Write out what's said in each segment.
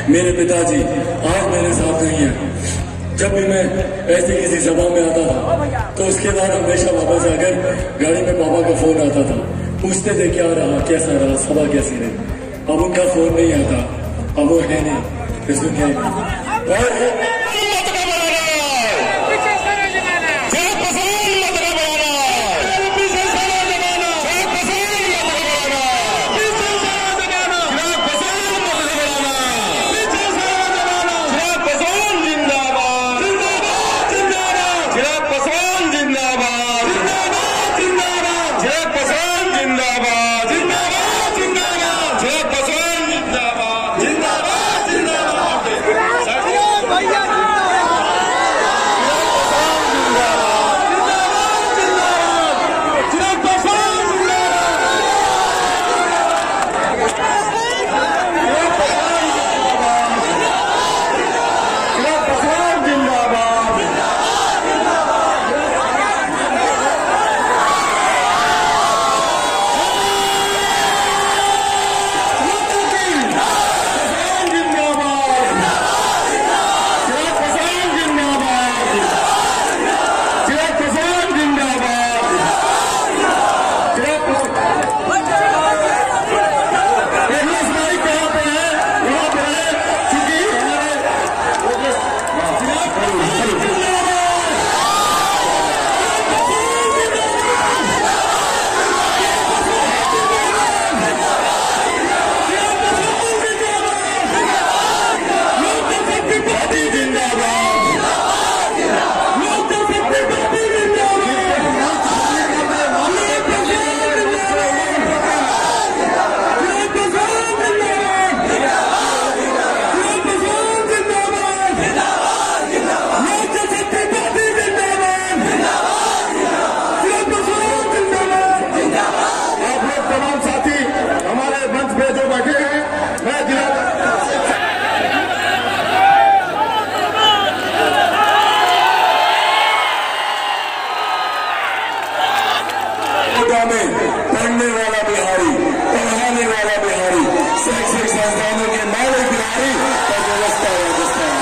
मेरे पिताजी आज मेरे साथ नहीं है। जब भी मैं ऐसे किसी सभा में आता था तो उसके बाद हमेशा वापस आकर गाड़ी में पापा का फोन आता था, पूछते थे क्या रहा, कैसा रहा, सभा कैसी रही। अब उनका फोन नहीं आता, अब वो है नहीं इस दुनिया में। पढ़ने वाला बिहारी, पढ़ाने वाला बिहारी, शैक्षिक संस्थानों के मालिक बिहारी और व्यवस्था राजस्थान।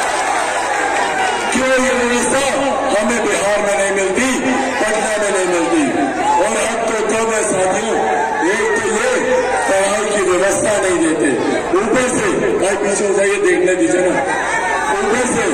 क्यों ये व्यवस्था हमें बिहार में नहीं मिलती, पटना में नहीं मिलती? और अब तो दो है साथियों, एक तो ये पढ़ाई की व्यवस्था नहीं देते, ऊपर से भाई पीछे हो जाइए, देखने दीजिए ना, ऊपर से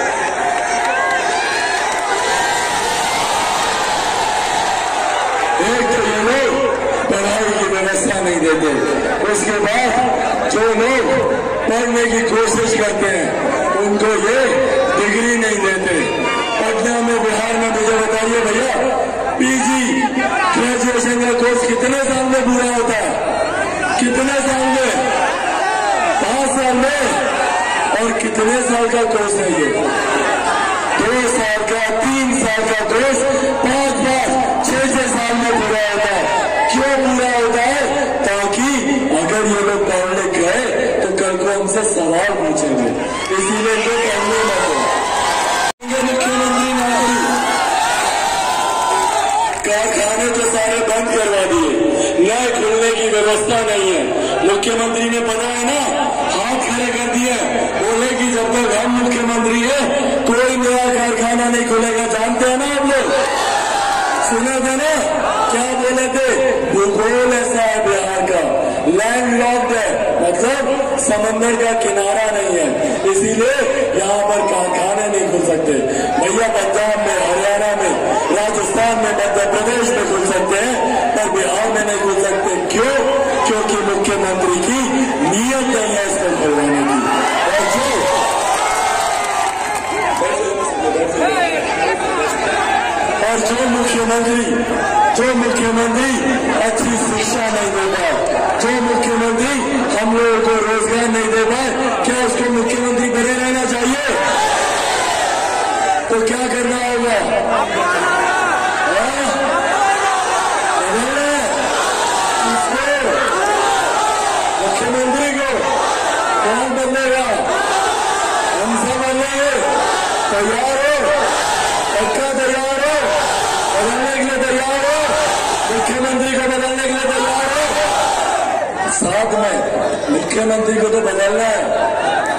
एक तो ये लोग पढ़ाई की व्यवस्था नहीं देते, उसके बाद जो लोग पढ़ने की कोशिश करते हैं उनको ये डिग्री नहीं देते। पटना में, बिहार में मुझे बताइए भैया, पीजी ग्रेजुएशन का कोर्स कितने साल में पूरा होता है? कितने साल में? 5 साल में। और कितने साल का कोर्स है ये? 2 साल का, 3 साल का कोर्स 5-5, 6-6 साल में पूरा होता है। क्यों पूरा होता है? ताकि अगर ये लोग पढ़ने गए तो कल को हमसे सवाल पूछेंगे, इसीलिए इनको पढ़ने लगे। मुख्यमंत्री ने कारखाने तो सारे बंद करवा दिए, नए खुलने की व्यवस्था नहीं है। मुख्यमंत्री ने पता है ना, हाथ खड़े कर दिए, बोले कि जब तक हम मुख्यमंत्री है कोई नया कारखाना नहीं खुलेगा। जानते हैं ना आप लोग, सुने थे ना क्या बोले थे? भूगोल ऐसा है बिहार का, लैंड लॉक्ड है, मतलब समंदर का किनारा नहीं है, इसीलिए यहाँ पर कारखाने नहीं खुल सकते। भैया पंजाब में, हरियाणा में, राजस्थान में, मध्य प्रदेश में खुल सकते हैं, पर बिहार में नहीं खुल सकते। क्यों? क्योंकि मुख्यमंत्री की नीयत नहीं है इसको खुलवाने की। और जो मुख्यमंत्री अच्छी शिक्षा नहीं दे पाए, जो मुख्यमंत्री हम लोगों को रोजगार नहीं दे पाए, क्या उसको मुख्यमंत्री बने रहना चाहिए? तो क्या करना होगा? मुख्यमंत्री को कौन बदलेगा? हमसे बदलेंगे। तैयार हो? पक्का तैयार हो? बदलने के लिए तैयार हो? मुख्यमंत्री को बदलने के लिए तैयार हो? साथ में मुख्यमंत्री को तो बदलना है,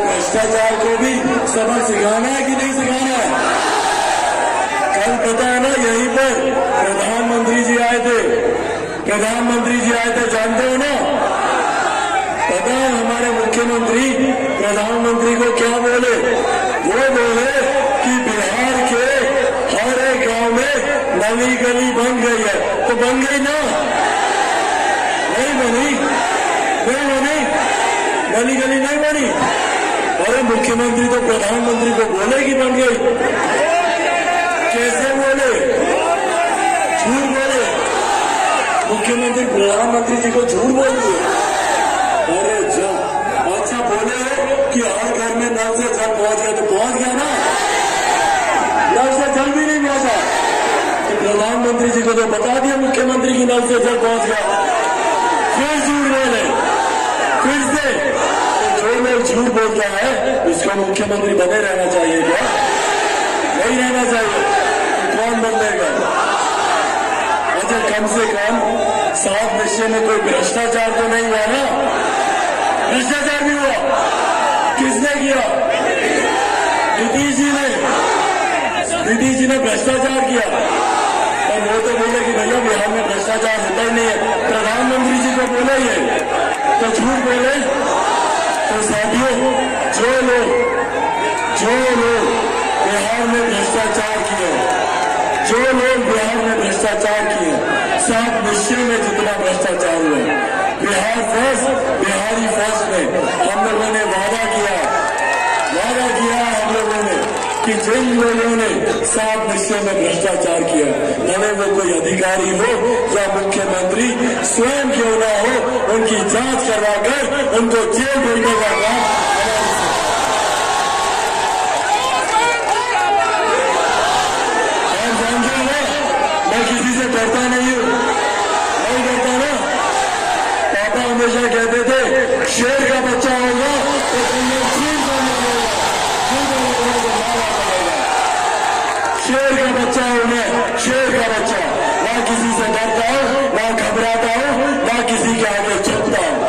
भ्रष्टाचार को भी सबक सिखाना है कि नहीं सिखाना है? कल पता है ना, यहीं पर प्रधानमंत्री जी आए थे। प्रधानमंत्री जी आए थे, जानते हो ना? पता है हमारे मुख्यमंत्री प्रधानमंत्री को क्या बोले? वो बोले कि बिहार के हर एक गांव में नली गली बन गई है। तो बन गई ना? नहीं बनी? नहीं बनी? नली गली नहीं बनी? अरे मुख्यमंत्री तो प्रधानमंत्री को बोले कि बन गई। कैसे बोले? झूठ बोले। मुख्यमंत्री प्रधानमंत्री जी को झूठ बोल दिए। अरे जब अच्छा बोले कि हर घर में नल से जल पहुंच गया, तो पहुंच गया ना? नल से जल भी नहीं पहुंचा तो प्रधानमंत्री जी को तो बता दिया मुख्यमंत्री की नल से जल पहुंच गया। फिर झूठ बोले, फिर से। तो जो लोग झूठ बोलता है उसको मुख्यमंत्री बने रहना चाहिए क्या? नहीं रहना चाहिए। तो कौन बदलेगा? अच्छा, कम से कम 7 विषय में कोई भ्रष्टाचार तो नहीं हुआ ना? भ्रष्टाचार भी हुआ। किसने किया? नीतीश जी ने। नीतीश जी ने भ्रष्टाचार किया। और वो तो बोले कि भैया बिहार में भ्रष्टाचार होता ही नहीं है। प्रधानमंत्री जी को बोले ये, तो झूठ बोले। तो साथियों, जो लोग बिहार में भ्रष्टाचार किए, जो लोग बिहार में भ्रष्टाचार किए, 7 विषय में जितना भ्रष्टाचार हुआ, बिहार फर्स्ट, बिहारी फर्स्ट में हम लोगों ने वादा किया हम लोगों ने कि जिन लोगों ने 7 विषय में भ्रष्टाचार किया, भले वो कोई अधिकारी हो या मुख्यमंत्री स्वयं क्यों ना हो, उनकी जांच करवाकर उनको जेल भेजने का काम मैं किसी से डरता नहीं हूँ, नहीं डरता ना। पापा हमेशा कहते थे शेर का बच्चा होगा तो शेर का बच्चा हूं मैं, शेर का बच्चा। ना किसी से डरता हूं, ना घबराता हूं, ना किसी के आगे झुकता हूं।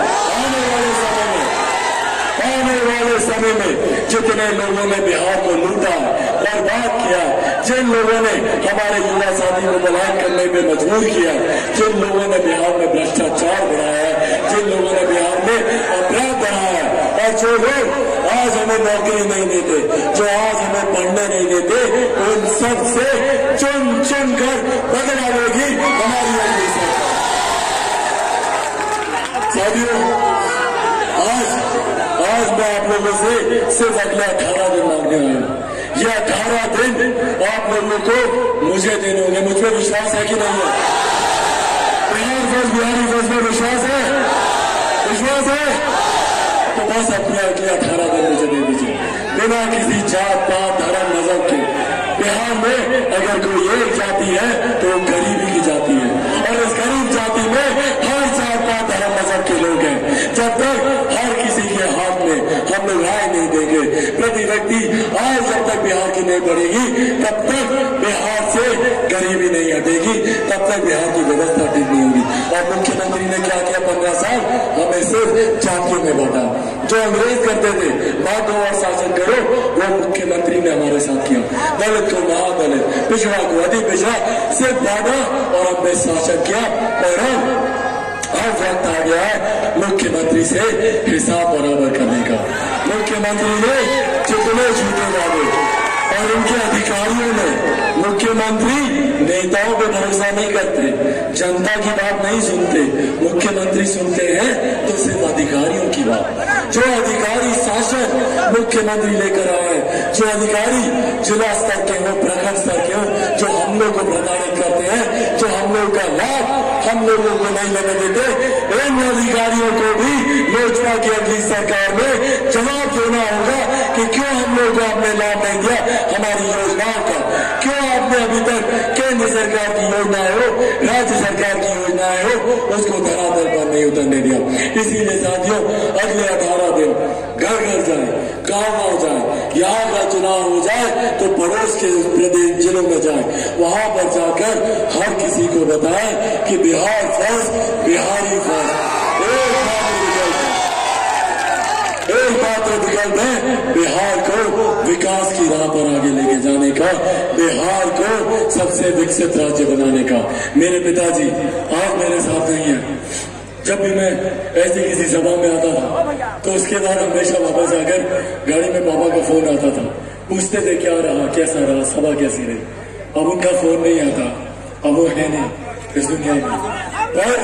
आने वाले समय में जितने लोगों ने बिहार को लूटा, बर्बाद किया, जिन लोगों ने हमारे युवा साथी को पलायन करने पे मजबूर किया, जिन लोगों ने बिहार में भ्रष्टाचार बढ़ाया, जिन लोगों ने बिहार में अपराध बढ़ाया, और जो लोग आज हमें नौकरी नहीं देते, जो आज हमें पढ़ने नहीं देते, उन सब से चुन चुन कर बदला लेगी हमारी अगली सरकार। साथियों, आज मैं आप लोगों से सिर्फ अगले 18 दिन मांगने आया हूं। ये 18 दिन आप लोगों को मुझे देने होंगे। मुझ पर विश्वास है कि नहीं है? बिहार फर्स्ट, बिहारी फर्स्ट में विश्वास है? विश्वास है? तो बस अपने अगले 18 दिन मुझे दे दीजिए, बिना किसी जात पात धर्म मजहब के। बिहार में अगर कोई एक जाति है तो गरीबी की जाति है, और इस गरीब जाति में हर जात पात धर्म मजहब के लोग हैं। जब तक हर किसी के हाथ में हम लोग राय नहीं देंगे, प्रति व्यक्ति आय जब तक बिहार की नहीं बढ़ेगी, तब तक बिहार से गरीबी नहीं हटेगी, तब तक बिहार की व्यवस्था ठीक नहीं होगी। और मुख्यमंत्री ने क्या किया? 15 साल हमें सिर्फ जातियों में बांटा। जो अंग्रेज करते थे बांटो और शासन करो, वो मुख्यमंत्री ने हमारे साथ किया। दलित को महादलित, पिछड़ा को अति पिछड़ा, सिर्फ बांटा और हमने शासन किया। और अब वक्त आ गया है मुख्यमंत्री से हिसाब बराबर करने का। मुख्यमंत्री ने जितने झूठे वादे और उनके अधिकारियों ने, मुख्यमंत्री नेताओं पे भरोसा नहीं करते, जनता की बात नहीं सुनते, मुख्यमंत्री सुनते हैं तो सिर्फ अधिकारियों की बात। जो अधिकारी शासन मुख्यमंत्री लेकर आए, जो अधिकारी जिला स्तर के हो, प्रखंड स्तर के हो, जो हम लोग को प्रताड़ित करते हैं, जो हम लोग का लाभ हम लोगों को नहीं लेने देते, इन अधिकारियों को भी लोजपा की अगली सरकार में जवाब देना होगा कि क्यों हम लोग को आपने लाभ नहीं दिया हमारी योजनाओं का, क्यों आपने अभी तक केंद्र सरकार की योजनाएं हो, राज्य सरकार की योजनाएं हो, उसको धरातल पर नहीं उतरने दिया। इसीलिए साथियों, अगले 18 दिन घर घर जाए, गाँव जाए, यहाँ का चुनाव हो जाए तो पड़ोस के प्रदेश जिलों में जाए, वहां पर जाकर हर किसी को बताएं कि बिहार फर्स्ट, बिहारी फर्स्ट। एक बात संकल्प है बिहार को विकास की राह पर आगे लेके जाने का, बिहार को सबसे विकसित राज्य बनाने का। मेरे पिताजी आज मेरे साथ नहीं है। जब भी मैं ऐसी किसी सभा में आता था तो उसके बाद हमेशा वापस आकर गाड़ी में पापा का फोन आता था, पूछते थे क्या रहा, कैसा रहा, सभा कैसी रही। अब उनका फोन नहीं आता, अब वो है नहीं इस दुनिया में। पर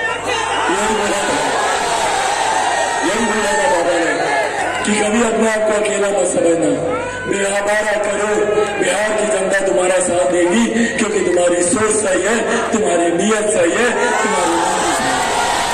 यही बोला था पापा ने कि कभी अपने आप को अकेला मत समझना, हमारा करो, बिहार की जनता तुम्हारा साथ देगी, क्योंकि तुम्हारी सोच सही है, तुम्हारी नीयत सही है, तुम्हारी नीति सही है।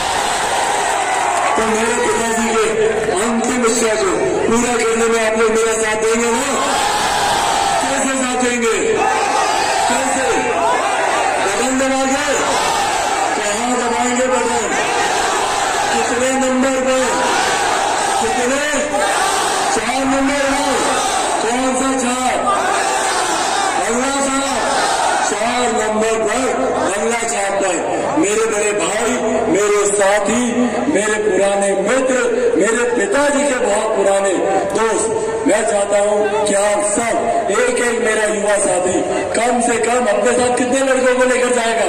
तो मेरे पिताजी के अंतिम इच्छा को पूरा करने में आप लोग मेरा साथ देंगे ना? कैसे साथ देंगे? कैसे? बटन दबाएंगे? कहाँ दबाएंगे बटन? कितने नंबर पर? कितने? 4 नंबर है। कौन सा 4? अगला 4 नंबर पर, अगला 4 पर। मेरे बड़े भाई, मेरे साथी, मेरे पुराने मित्र, मेरे पिताजी के बहुत पुराने दोस्त, मैं चाहता हूं कि आप सब एक एक मेरा युवा साथी कम से कम अपने साथ कितने लड़कों को लेकर जाएगा?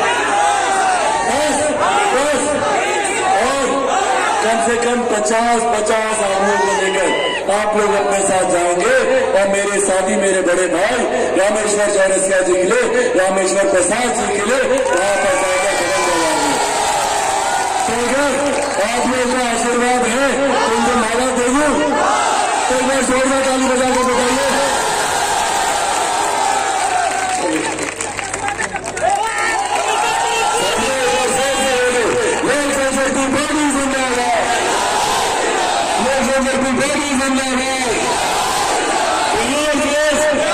10 और कम से कम 50 आदमियों को लेकर आप लोग अपने साथ जाएंगे। और मेरे साथी, मेरे बड़े भाई रामेश्वर चौरसिया जी के लिए, रामेश्वर प्रसाद जी के लिए वहां पर जाएगा खड़े जाएंगे। तो अगर आप लोग का आशीर्वाद है तो उनको माला दे दूं तो एक बार जोरदार ताली बजा के बताइए। जिंदाबाद।